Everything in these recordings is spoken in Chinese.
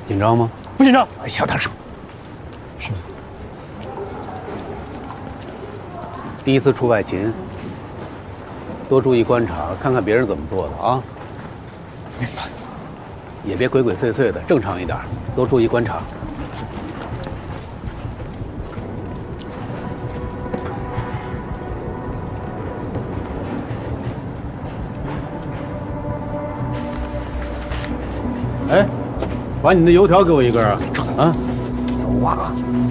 紧张吗？ 不紧张， 小点声。 是。 第一次出外勤，多注意观察，看看别人怎么做的啊。 明白。 也别鬼鬼祟祟的，正常一点，多注意观察。哎，把你的油条给我一根啊！啊， 走啊！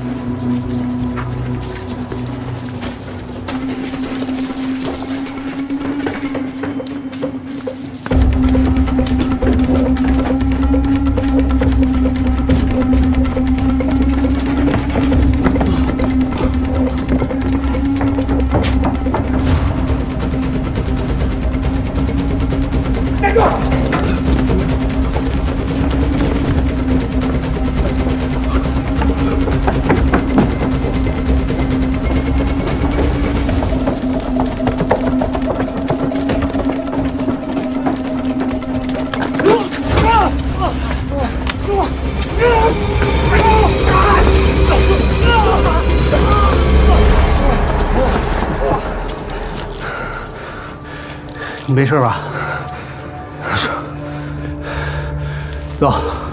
站住！ 你没事吧？ 没事。 走。